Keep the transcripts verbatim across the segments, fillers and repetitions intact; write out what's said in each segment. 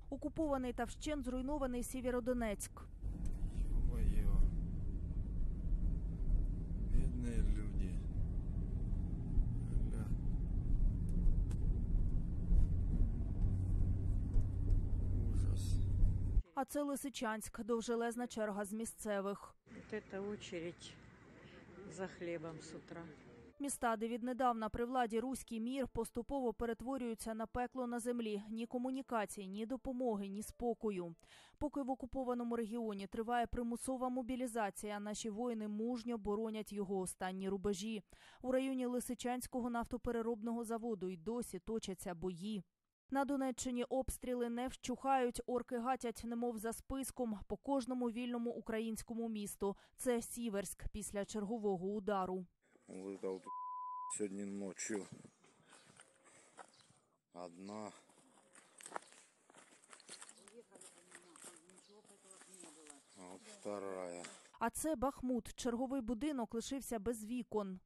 Окупований та вщент зруйнований Сєвєродонецьк. Ё-моё. Бедные люди. Ля. Ужас. А це Лисичанськ, довжелезна черга з місцевих. Вот это очередь за хлебом с утра. Міста, де віднедавна при владі руський мір, поступово перетворюються на пекло на землі. Ні комунікацій, ні допомоги, ні спокою. Поки в окупованому регіоні триває примусова мобілізація, наші воїни мужньо боронять його останні рубежі. У районі Лисичанського нафтопереробного заводу й досі точаться бої. На Донеччині обстріли не вщухають, орки гатять немов за списком по кожному вільному українському місту. Це Сіверськ після чергового удару. Выдал сегодня ночью одна. А вот вторая. А це Бахмут. Черговий будинок лишився без вікон.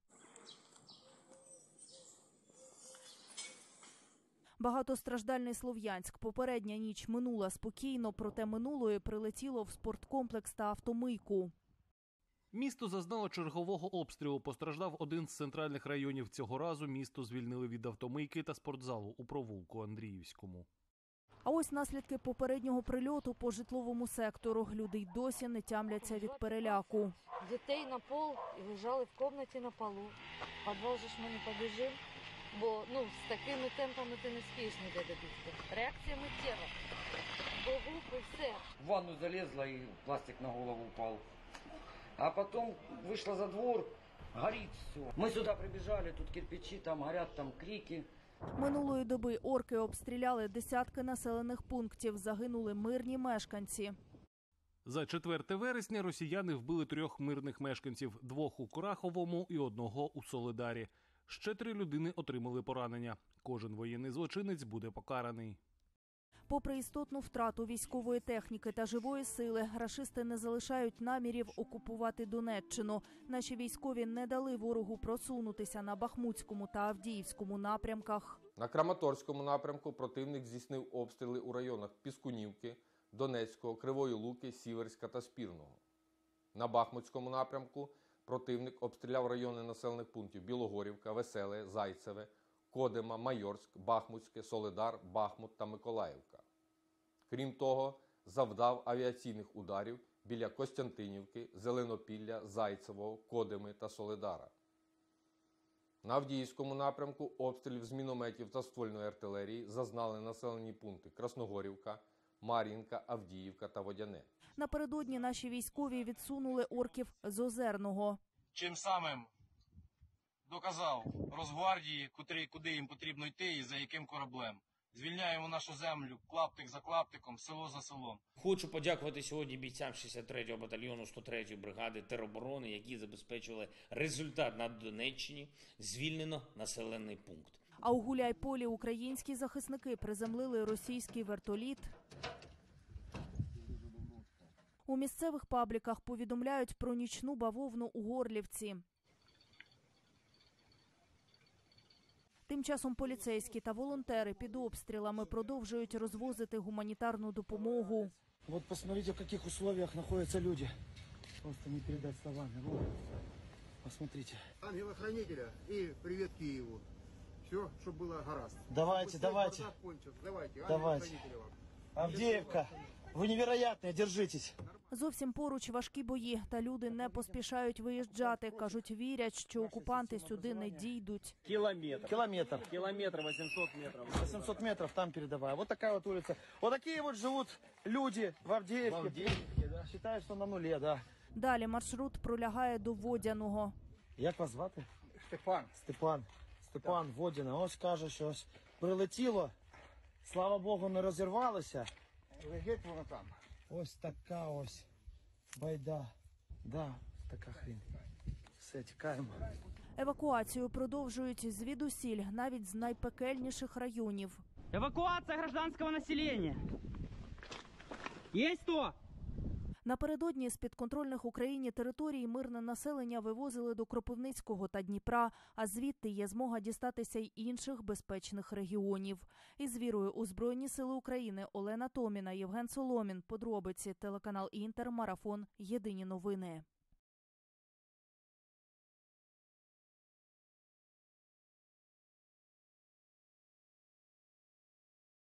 Багатостраждальний Слов'янськ. Попередня ніч минула спокійно, проте минулої прилетіло в спорткомплекс та автомийку. Місто зазнало чергового обстрілу. Постраждав один з центральних районів. Цього разу місто звільнили від автомийки та спортзалу у провулку Андріївському. А ось наслідки попереднього прильоту по житловому сектору. Люди й досі не тямляться від переляку. Дітей на пол і лежали в кімнаті на полу. В підвал же ж ми не побіжимо, бо ну, з такими темпами ти не спієш ніде добігти. Реакція миттєва. До губ і все. В ванну залезла і пластик на голову упав. А потом вышла за двор, горит все. Мы сюда прибежали, тут кирпичи, там горят, там крики. Минулої доби орки обстріляли десятки населених пунктів, загинули мирні мешканці. За четверте вересня росіяни вбили трьох мирних мешканців – двох у Кураховому і одного у Солидарі. Ще три людини отримали поранення. Кожен воєнний злочинець буде покараний. Попри істотну втрату військової техніки та живої сили, рашисти не залишають намірів окупувати Донеччину. Наші військові не дали ворогу просунутися на Бахмутському та Авдіївському напрямках. На Краматорському напрямку противник здійснив обстріли у районах Піскунівки, Донецького, Кривої Луки, Сіверська та Спірного. На Бахмутському напрямку противник обстріляв райони населених пунктів Білогорівка, Веселе, Зайцеве, Кодима, Майорськ, Бахмутське, Солидар, Бахмут та Миколаївка. Крім того, завдав авіаційних ударів біля Костянтинівки, Зеленопілля, Зайцевого, Кодими та Солидара. На Авдіївському напрямку обстрілів з мінометів та ствольної артилерії зазнали населені пункти Красногорівка, Мар'їнка, Авдіївка та Водяне. Напередодні наші військові відсунули орків з Озерного. Чим самим доказав Росгвардії, куди, куди їм потрібно йти і за яким кораблем. Звільняємо нашу землю клаптик за клаптиком, село за селом. Хочу подякувати сьогодні бійцям шістдесят третього батальйону сто третьої бригади тероборони, які забезпечили результат на Донеччині. Звільнено населений пункт. А у Гуляйполі українські захисники приземлили російський вертоліт. У місцевих пабліках повідомляють про нічну бавовну у Горлівці. Тим часом поліцейські та волонтери під обстрілами продовжують розвозити гуманітарну допомогу. Вот посмотрите, в каких условиях находятся люди. Просто не передать словами. Вот. Посмотрите. Ангела-хранителя и привет Киеву. Все, чтобы было гаразд. Давайте, давайте. Давайте, давайте. Авдеевка, вы невероятные, держитесь. Зовсім поруч важкі бої, та люди не поспішають виїжджати. Кажуть, вірять, що окупанти сюди не дійдуть. Километр. Километр. Километр, восемьсот метров. восемьсот метров там передавая. Вот такая вот улица. Вот такие вот живут люди в Авдеевке. В Авдеевке, да. Считаю, что на нуле, да. Далі маршрут пролягає до Водяного. Як вас звати? Степан. Степан. Степан, Водяна. Ось каже, що ось прилетіло. Слава Богу, не розірвалося. Легеть воно там. Ось така ось байда. Да, така хрінь. Все, тікаємо. Евакуацію продовжують звідусіль, навіть з найпекельніших районів. Евакуація гражданського населення. Є хто? Напередодні з підконтрольних Україні територій мирне населення вивозили до Кропивницького та Дніпра, а звідти є змога дістатися й інших безпечних регіонів. Із вірою у Збройні сили України Олена Томіна, Євген Соломін. Подробиці. Телеканал Інтер. Марафон. Єдині новини.